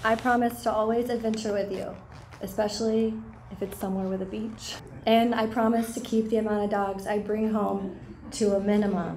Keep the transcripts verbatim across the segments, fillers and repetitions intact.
I promise to always adventure with you, especially if it's somewhere with a beach. And I promise to keep the amount of dogs I bring home to a minimum.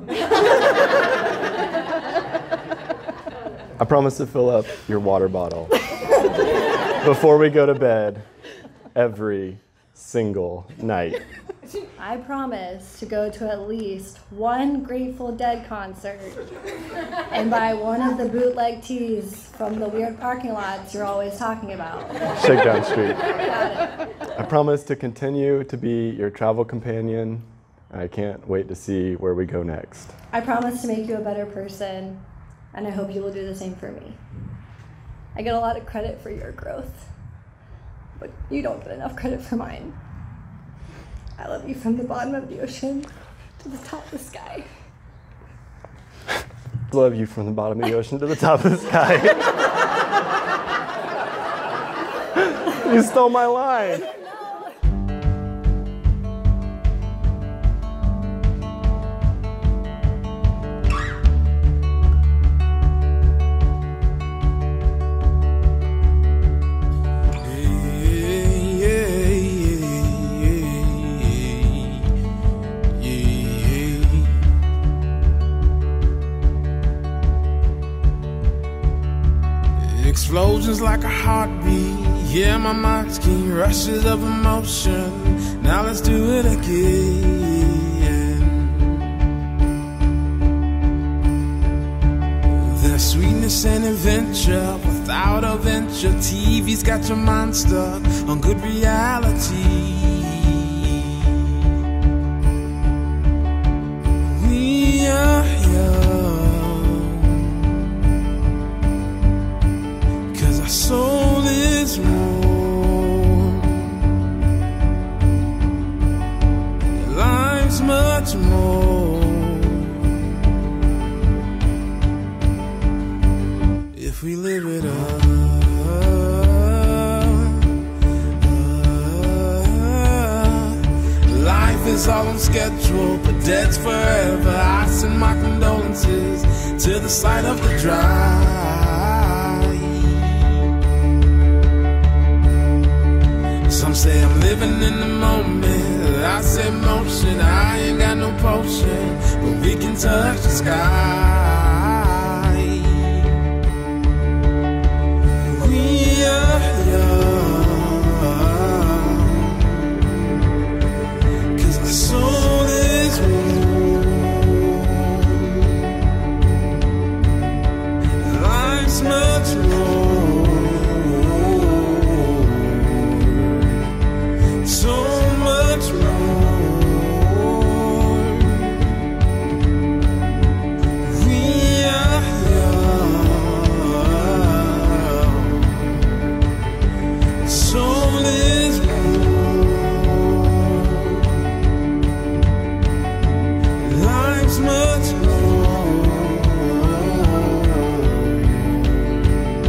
I promise to fill up your water bottle before we go to bed every single night. I promise to go to at least one Grateful Dead concert and buy one of the bootleg tees from the weird parking lots you're always talking about. Shakedown Street. Got it. I promise to continue to be your travel companion. I can't wait to see where we go next. I promise to make you a better person, and I hope you will do the same for me. I get a lot of credit for your growth, but you don't get enough credit for mine. I love you from the bottom of the ocean to the top of the sky. Love you from the bottom of the ocean to the top of the sky. You stole my line. Explosions like a heartbeat. Yeah, my mind's keen rushes of emotion. Now let's do it again. There's sweetness and adventure without a venture. T V's got your mind stuck on good reality. We are soul is warm. Life's much more if we live it up. Life is all on schedule, but dead's forever. I send my condolences to the side of the drive. Some say I'm living in the moment. I say motion, I ain't got no potion, but we can touch the sky. We are young, 'cause our soul is warm. Life's much more. So much more. We are young. Soul is warm. Life's much more.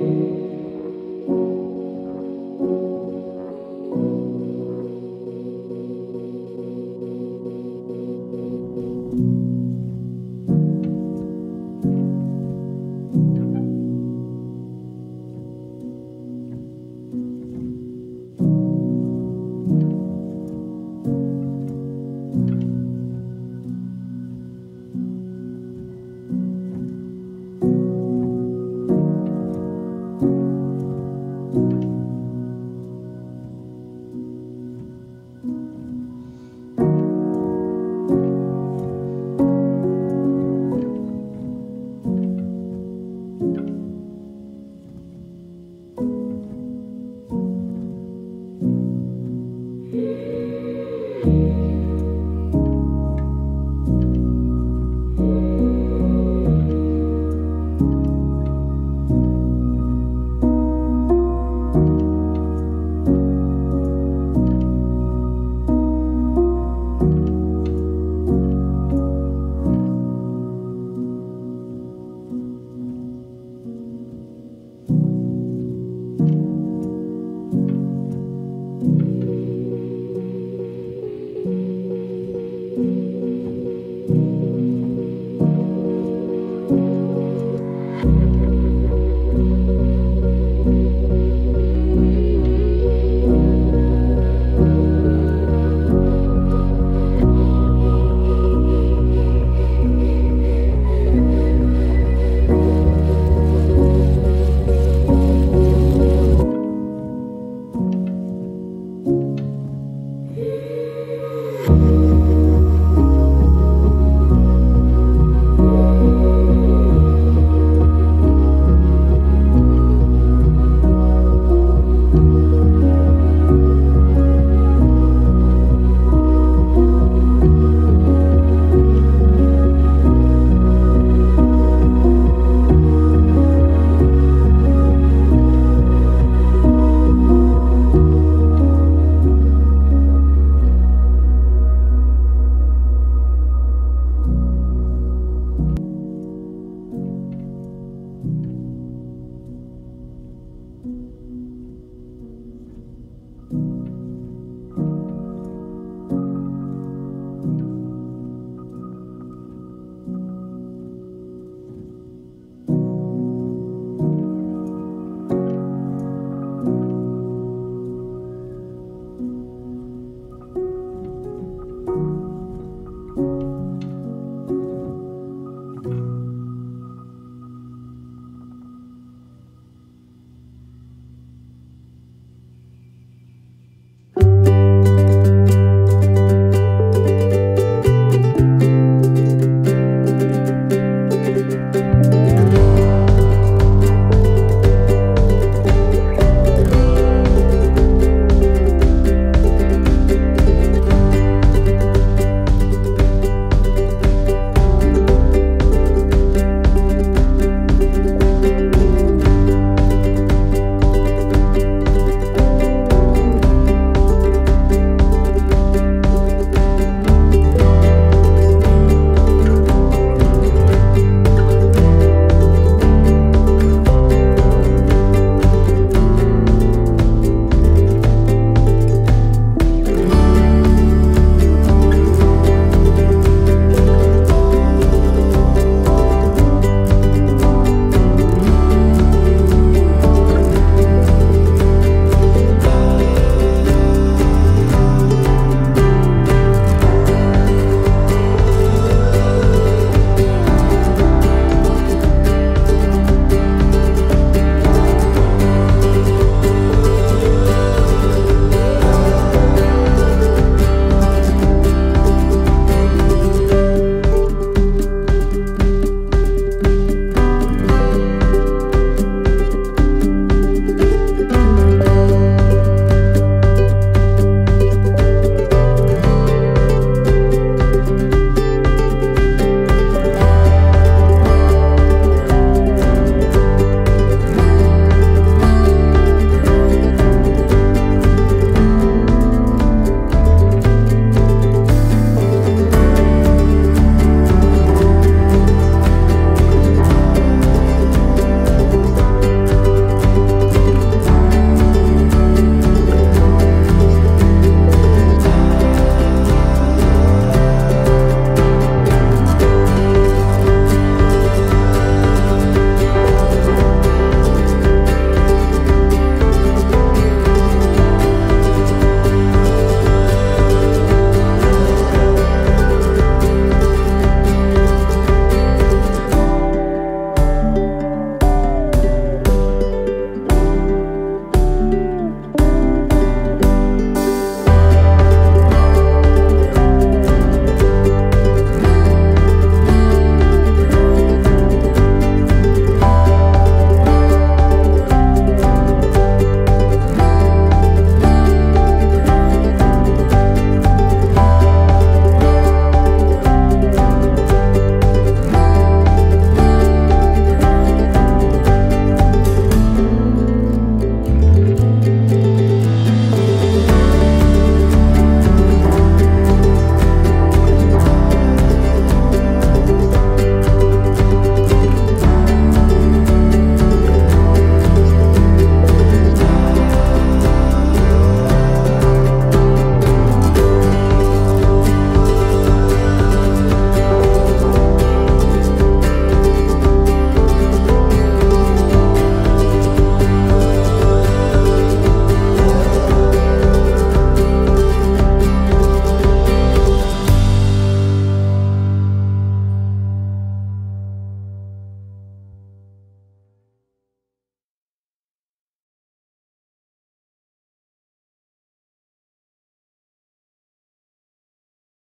you.